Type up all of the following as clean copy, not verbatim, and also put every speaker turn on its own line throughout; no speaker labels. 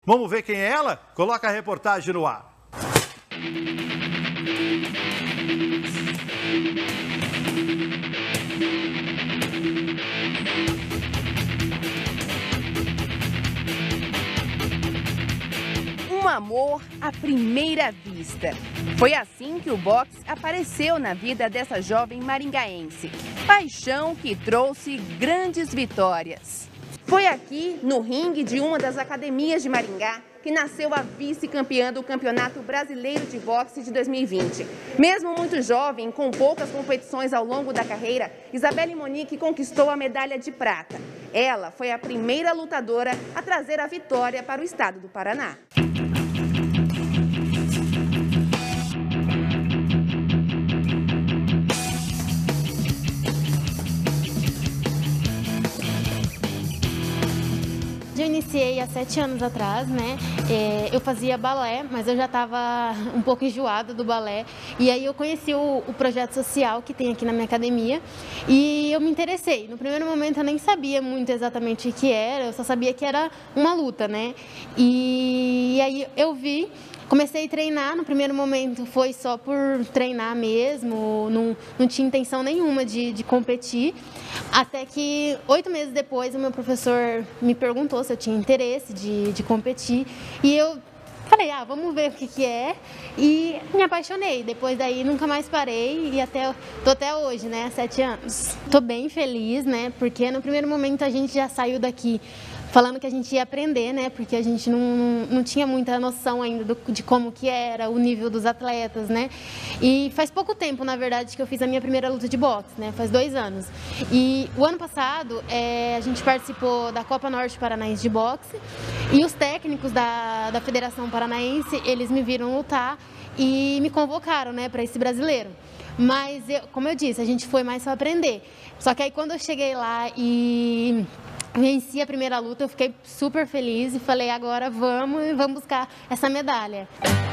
Vamos ver quem é ela? Coloca a reportagem no ar.
Um amor à primeira vista. Foi assim que o boxe apareceu na vida dessa jovem maringaense. Paixão que trouxe grandes vitórias. Foi aqui, no ringue de uma das academias de Maringá, que nasceu a vice-campeã do Campeonato Brasileiro de Boxe de 2020. Mesmo muito jovem, com poucas competições ao longo da carreira, Isabelle Monique conquistou a medalha de prata. Ela foi a primeira lutadora a trazer a vitória para o estado do Paraná.
Eu iniciei há 7 anos atrás, né? Eu fazia balé, mas eu já estava um pouco enjoada do balé. E aí eu conheci o projeto social que tem aqui na minha academia e eu me interessei. No primeiro momento eu nem sabia muito exatamente o que era, eu só sabia que era uma luta, né? E aí eu vi. Comecei a treinar, no primeiro momento foi só por treinar mesmo, não tinha intenção nenhuma de competir, até que 8 meses depois o meu professor me perguntou se eu tinha interesse de competir e eu falei, vamos ver o que é, e me apaixonei. Depois daí nunca mais parei e tô até hoje, né, há 7 anos. Tô bem feliz, né, porque no primeiro momento a gente já saiu daqui falando que a gente ia aprender, né, porque a gente não tinha muita noção ainda de como que era o nível dos atletas, né, e faz pouco tempo, na verdade, que eu fiz a minha primeira luta de boxe, né, faz 2 anos. E o ano passado a gente participou da Copa Norte Paranaense de Boxe e os técnicos da Federação Paranaense, eles me viram lutar e me convocaram, né, para esse brasileiro. Mas, como eu disse, a gente foi mais para aprender. Só que aí quando eu cheguei lá e venci a primeira luta, eu fiquei super feliz e falei, agora vamos buscar essa medalha.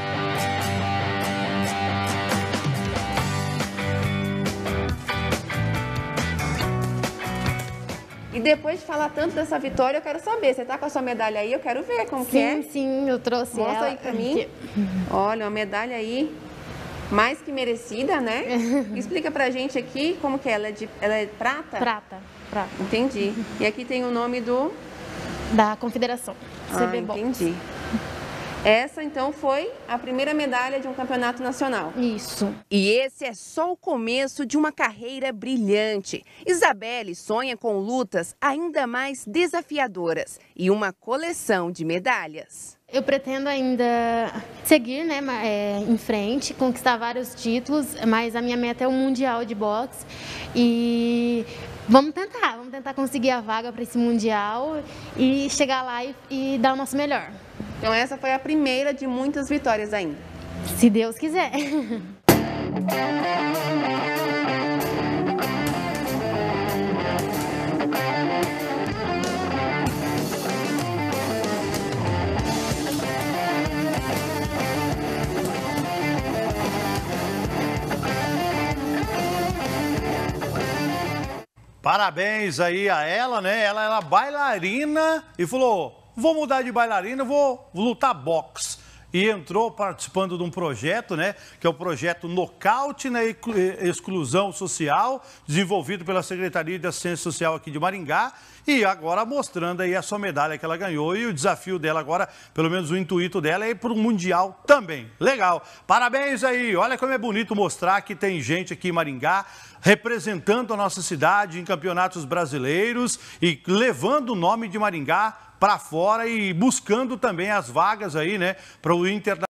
E depois de falar tanto dessa vitória, eu quero saber, você tá com a sua medalha aí? Eu quero ver como que é.
Sim, eu trouxe ela.
Mostra aí pra mim. Olha, uma medalha aí, mais que merecida, né? Explica pra gente aqui como que é. Ela é prata?
Prata.
Entendi. E aqui tem o nome
da Confederação. CB Boxe.
Entendi. Essa, então, foi a primeira medalha de um campeonato nacional.
Isso.
E esse é só o começo de uma carreira brilhante. Isabelle sonha com lutas ainda mais desafiadoras e uma coleção de medalhas.
Eu pretendo ainda seguir, né, em frente, conquistar vários títulos, mas a minha meta é o Mundial de Boxe e vamos tentar conseguir a vaga para esse Mundial e chegar lá e dar o nosso melhor.
Então essa foi a primeira de muitas vitórias ainda.
Se Deus quiser.
Parabéns aí a ela, né? Ela era bailarina e falou, vou mudar de bailarina, vou lutar boxe. E entrou participando de um projeto, né? Que é o projeto Nocaute na Exclusão Social, desenvolvido pela Secretaria de Assistência Social aqui de Maringá. E agora mostrando aí a sua medalha que ela ganhou. E o desafio dela agora, pelo menos o intuito dela, é ir para o Mundial também. Legal. Parabéns aí. Olha como é bonito mostrar que tem gente aqui em Maringá representando a nossa cidade em campeonatos brasileiros e levando o nome de Maringá para fora e buscando também as vagas aí, né, para o Internacional.